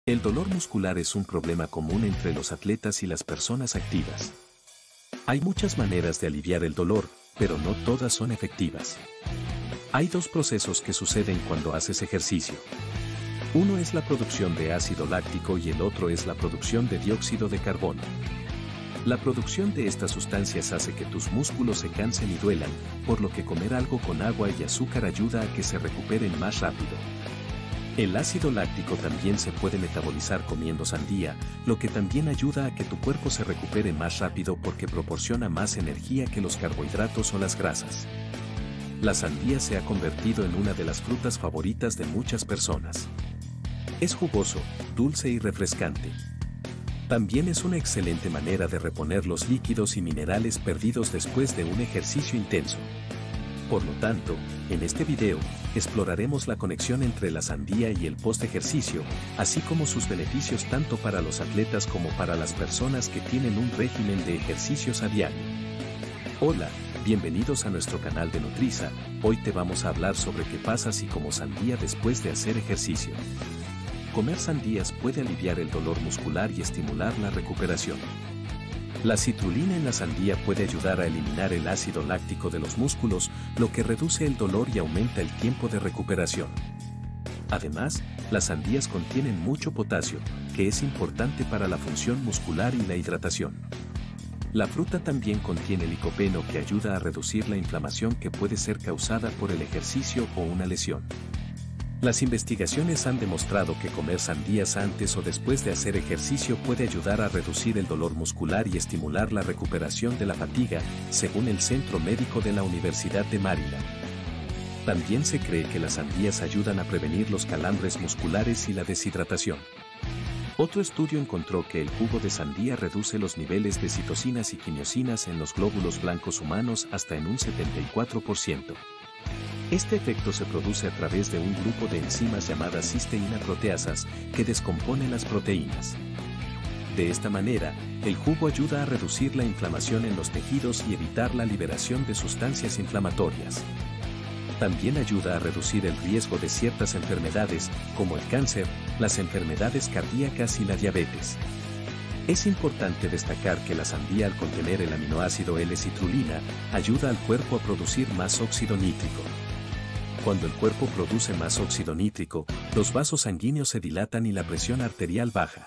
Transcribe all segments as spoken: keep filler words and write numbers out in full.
El dolor muscular es un problema común entre los atletas y las personas activas. Hay muchas maneras de aliviar el dolor, pero no todas son efectivas. Hay dos procesos que suceden cuando haces ejercicio. Uno es la producción de ácido láctico y el otro es la producción de dióxido de carbono. La producción de estas sustancias hace que tus músculos se cansen y duelan, por lo que comer algo con agua y azúcar ayuda a que se recuperen más rápido. El ácido láctico también se puede metabolizar comiendo sandía, lo que también ayuda a que tu cuerpo se recupere más rápido porque proporciona más energía que los carbohidratos o las grasas. La sandía se ha convertido en una de las frutas favoritas de muchas personas. Es jugoso, dulce y refrescante. También es una excelente manera de reponer los líquidos y minerales perdidos después de un ejercicio intenso. Por lo tanto, en este video, exploraremos la conexión entre la sandía y el post-ejercicio, así como sus beneficios tanto para los atletas como para las personas que tienen un régimen de ejercicios a diario. Hola, bienvenidos a nuestro canal de Nutriza. Hoy te vamos a hablar sobre qué pasa si comes sandía después de hacer ejercicio. Comer sandías puede aliviar el dolor muscular y estimular la recuperación. La citrulina en la sandía puede ayudar a eliminar el ácido láctico de los músculos, lo que reduce el dolor y aumenta el tiempo de recuperación. Además, las sandías contienen mucho potasio, que es importante para la función muscular y la hidratación. La fruta también contiene licopeno que ayuda a reducir la inflamación que puede ser causada por el ejercicio o una lesión. Las investigaciones han demostrado que comer sandías antes o después de hacer ejercicio puede ayudar a reducir el dolor muscular y estimular la recuperación de la fatiga, según el Centro Médico de la Universidad de Maryland. También se cree que las sandías ayudan a prevenir los calambres musculares y la deshidratación. Otro estudio encontró que el jugo de sandía reduce los niveles de citocinas y quimiosinas en los glóbulos blancos humanos hasta en un setenta y cuatro por ciento. Este efecto se produce a través de un grupo de enzimas llamadas cisteína proteasas que descomponen las proteínas. De esta manera, el jugo ayuda a reducir la inflamación en los tejidos y evitar la liberación de sustancias inflamatorias. También ayuda a reducir el riesgo de ciertas enfermedades, como el cáncer, las enfermedades cardíacas y la diabetes. Es importante destacar que la sandía, al contener el aminoácido L-citrulina, ayuda al cuerpo a producir más óxido nítrico. Cuando el cuerpo produce más óxido nítrico, los vasos sanguíneos se dilatan y la presión arterial baja.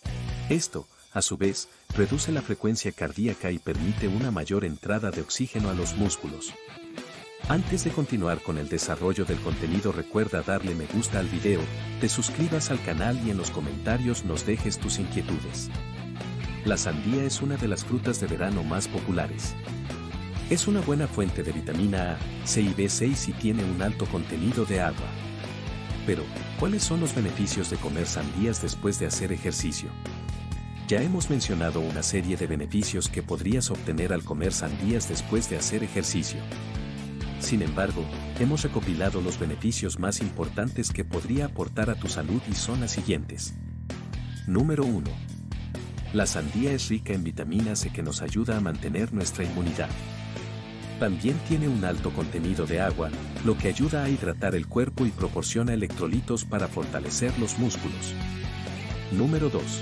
Esto, a su vez, reduce la frecuencia cardíaca y permite una mayor entrada de oxígeno a los músculos. Antes de continuar con el desarrollo del contenido, recuerda darle me gusta al video, te suscribas al canal y en los comentarios nos dejes tus inquietudes. La sandía es una de las frutas de verano más populares. Es una buena fuente de vitamina A, C y B seis y tiene un alto contenido de agua. Pero, ¿cuáles son los beneficios de comer sandías después de hacer ejercicio? Ya hemos mencionado una serie de beneficios que podrías obtener al comer sandías después de hacer ejercicio. Sin embargo, hemos recopilado los beneficios más importantes que podría aportar a tu salud y son las siguientes. Número uno. La sandía es rica en vitamina C que nos ayuda a mantener nuestra inmunidad. También tiene un alto contenido de agua, lo que ayuda a hidratar el cuerpo y proporciona electrolitos para fortalecer los músculos. Número dos.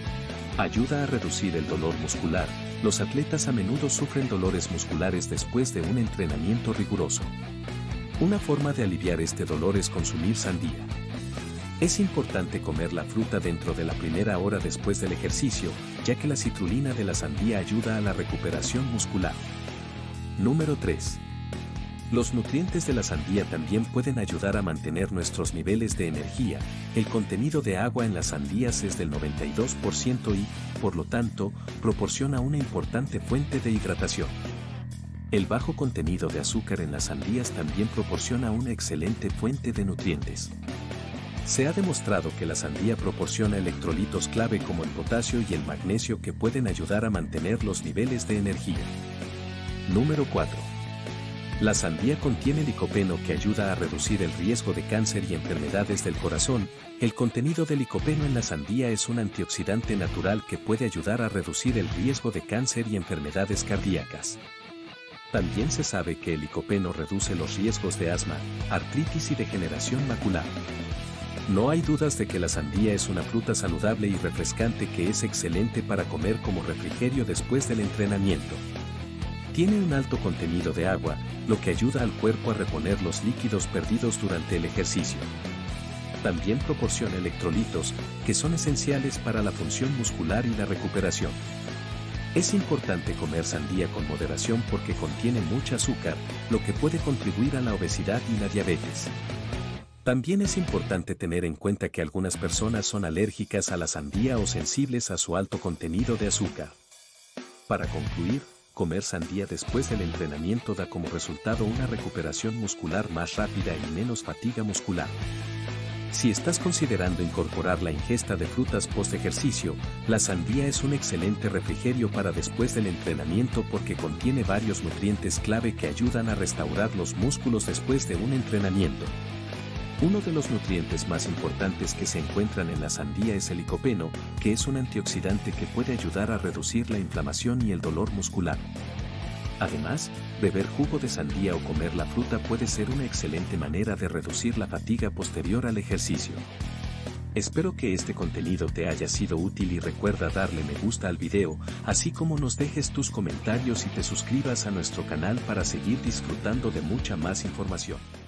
Ayuda a reducir el dolor muscular. Los atletas a menudo sufren dolores musculares después de un entrenamiento riguroso. Una forma de aliviar este dolor es consumir sandía. Es importante comer la fruta dentro de la primera hora después del ejercicio, ya que la citrulina de la sandía ayuda a la recuperación muscular. Número tres. Los nutrientes de la sandía también pueden ayudar a mantener nuestros niveles de energía. El contenido de agua en las sandías es del noventa y dos por ciento y, por lo tanto, proporciona una importante fuente de hidratación. El bajo contenido de azúcar en las sandías también proporciona una excelente fuente de nutrientes. Se ha demostrado que la sandía proporciona electrolitos clave como el potasio y el magnesio que pueden ayudar a mantener los niveles de energía. Número cuatro. La sandía contiene licopeno que ayuda a reducir el riesgo de cáncer y enfermedades del corazón. El contenido de licopeno en la sandía es un antioxidante natural que puede ayudar a reducir el riesgo de cáncer y enfermedades cardíacas. También se sabe que el licopeno reduce los riesgos de asma, artritis y degeneración macular. No hay dudas de que la sandía es una fruta saludable y refrescante que es excelente para comer como refrigerio después del entrenamiento. Tiene un alto contenido de agua, lo que ayuda al cuerpo a reponer los líquidos perdidos durante el ejercicio. También proporciona electrolitos, que son esenciales para la función muscular y la recuperación. Es importante comer sandía con moderación porque contiene mucha azúcar, lo que puede contribuir a la obesidad y la diabetes. También es importante tener en cuenta que algunas personas son alérgicas a la sandía o sensibles a su alto contenido de azúcar. Para concluir, comer sandía después del entrenamiento da como resultado una recuperación muscular más rápida y menos fatiga muscular. Si estás considerando incorporar la ingesta de frutas post-ejercicio, la sandía es un excelente refrigerio para después del entrenamiento porque contiene varios nutrientes clave que ayudan a restaurar los músculos después de un entrenamiento. Uno de los nutrientes más importantes que se encuentran en la sandía es el licopeno, que es un antioxidante que puede ayudar a reducir la inflamación y el dolor muscular. Además, beber jugo de sandía o comer la fruta puede ser una excelente manera de reducir la fatiga posterior al ejercicio. Espero que este contenido te haya sido útil y recuerda darle me gusta al video, así como nos dejes tus comentarios y te suscribas a nuestro canal para seguir disfrutando de mucha más información.